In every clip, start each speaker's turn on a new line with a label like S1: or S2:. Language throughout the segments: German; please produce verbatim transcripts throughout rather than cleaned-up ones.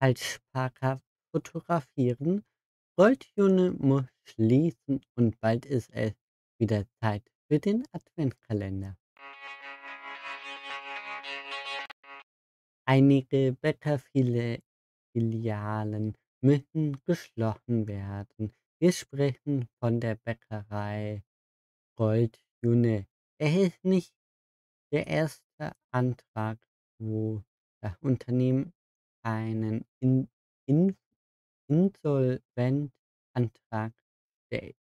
S1: Falschparker fotografieren, Goldjunge muss schließen und bald ist es wieder Zeit für den Adventkalender. Einige Bäckerfilialen müssen geschlossen werden. Wir sprechen von der Bäckerei Goldjunge. Es ist nicht der erste Antrag, wo das Unternehmen einen In In Insolventantrag stellt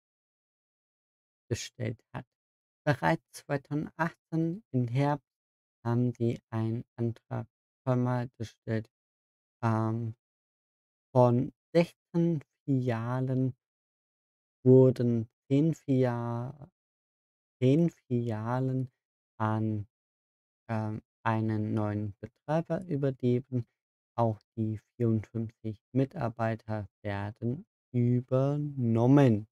S1: gestellt hat. Bereits zweitausendachtzehn im Herbst haben sie einen Antrag zweimal gestellt. Ähm, von sechzehn Filialen wurden zehn Filia zehn Filialen an, ähm, einen neuen Betreiber übergeben. Auch die vierundfünfzig Mitarbeiter werden übernommen.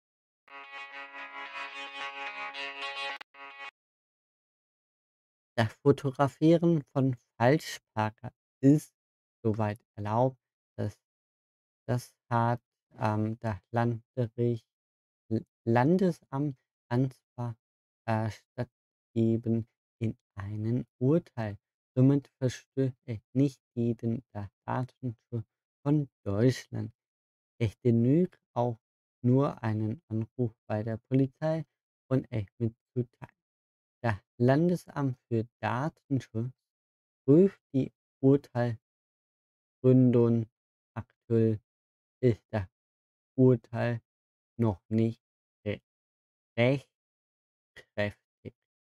S1: Das Fotografieren von Falschparker ist soweit erlaubt. Das das hat, ähm, das Landgericht L Landesamt Ansbach, äh, stattgegeben in einem Urteil. Somit verstößt es nicht gegen das Datenschutz von Deutschland. Es genügt auch nur einen Anruf bei der Polizei und es mitzuteilen. Das Landesamt für Datenschutz prüft die Urteilsgründung. Aktuell ist das Urteil noch nicht re rechtskräftig.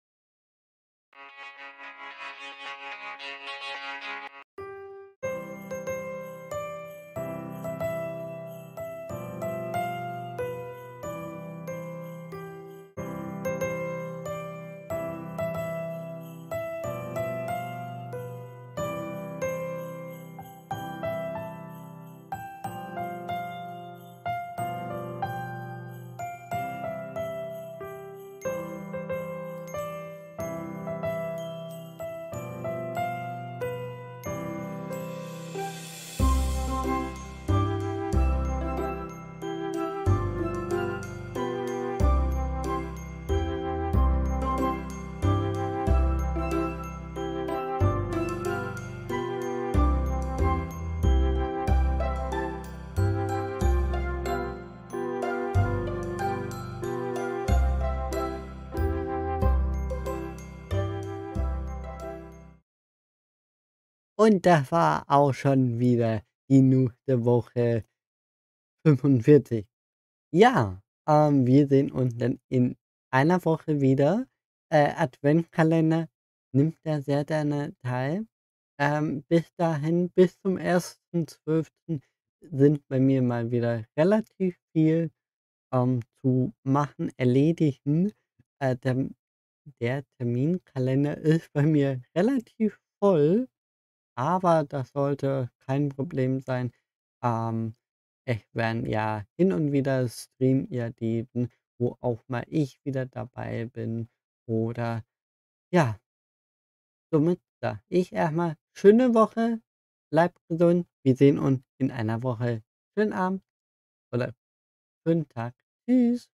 S1: Und das war auch schon wieder die nächste Woche fünfundvierzig. Ja, ähm, wir sehen uns dann in einer Woche wieder. Äh, Adventkalender nimmt da sehr gerne teil. Ähm, bis dahin, bis zum ersten zwölften sind bei mir mal wieder relativ viel, ähm, zu machen, erledigen. Äh, dem der Terminkalender ist bei mir relativ voll. Aber das sollte kein Problem sein. Ähm, es werden ja hin und wieder Stream-Ideen, wo auch mal ich wieder dabei bin oder ja, somit sage ich erst mal schöne Woche, bleibt gesund. Wir sehen uns in einer Woche. Schönen Abend oder schönen Tag. Tschüss.